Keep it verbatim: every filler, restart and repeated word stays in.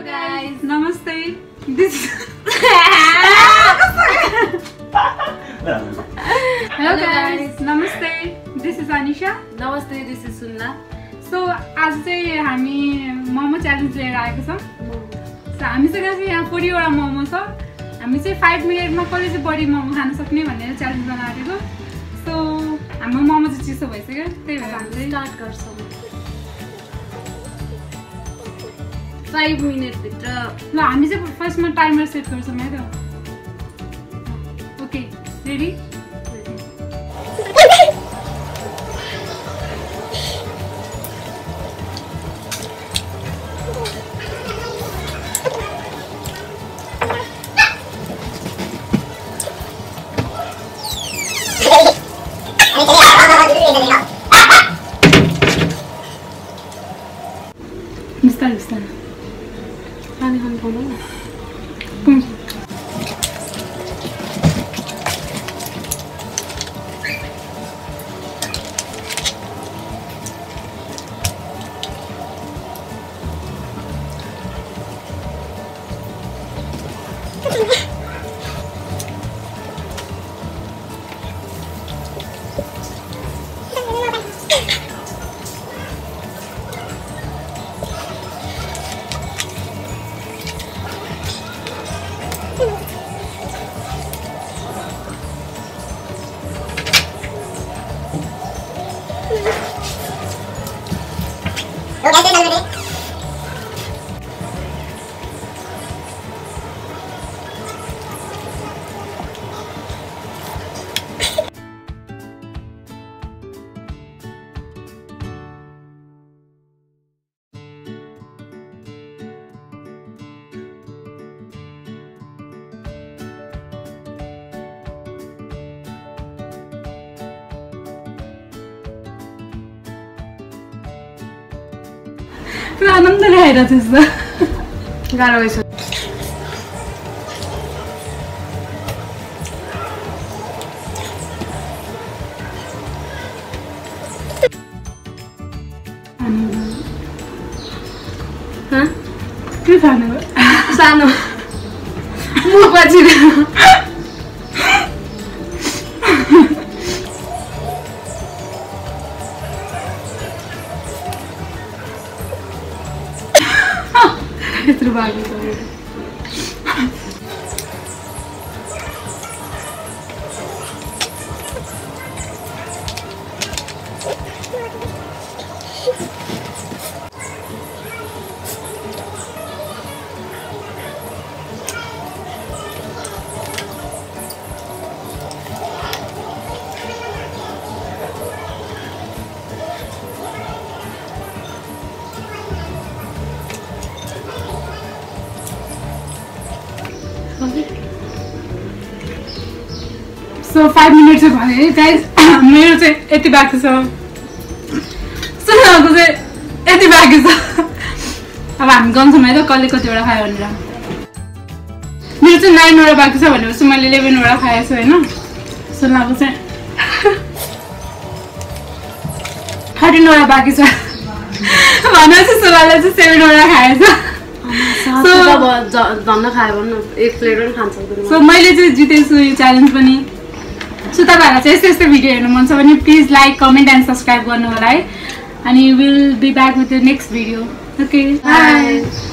guys. Namaste. This. Hello guys. Namaste. This is Anisha. Namaste. This is Sunna. So आज चाहिँ हामी momo challenge लिएर आएको छौं. So हामीसँग चाहिँ यहाँ forty वटा मोमो छ. हामी चाहिँ five मिनेटमा कसले चाहिँ बढी मोमो खान सक्ने भनेर च्यालेन्ज बनाएको. So हाम्रो मोमो चाहिँ चिसो भइसक्यो. त्यही भएर हामी चाहिँ स्टार्ट गर्छौं. five मिनेट भित्र ल हामी चाहिँ फर्स्टमा टाइमर सेट गर्छौं है त. ओके रेडी बिस्तारै बिस्तारै पानी खानु पाउँदैन पुरा आनन्द ल्याएर त्यस्तो गाह्रो भइसक्यो हाँ के खानु सानो मुख पछि यत्रो बाँकी छ So five minutes of it, guys. मेरो चाहिँ यति बाँकी छ. सुनको चाहिँ यति बाँकी छ. अब हामी गन्छौँ है त कसले कतिवटा खायो भनेर. मेरो चाहिँ nine वटा बाँकी छ भनेपछि मैले eleven वटा खाएको छु हैन. सुनको चाहिँ thirteen वटा बाँकी छ. भनेपछि सुनले चाहिँ seven वटा खाएको छ. सो धन्न खायो भने एक प्लेट पनि खान सक्दैन. सो मैले चाहिँ जितेछु यो च्यालेन्ज पनि. सो तपाईहरुलाई चाहिँ यस्तो यस्तो भिडियो हेर्नु मन छ भने please like comment and subscribe गर्नु होला है. अनि will be back with the next video. Okay by.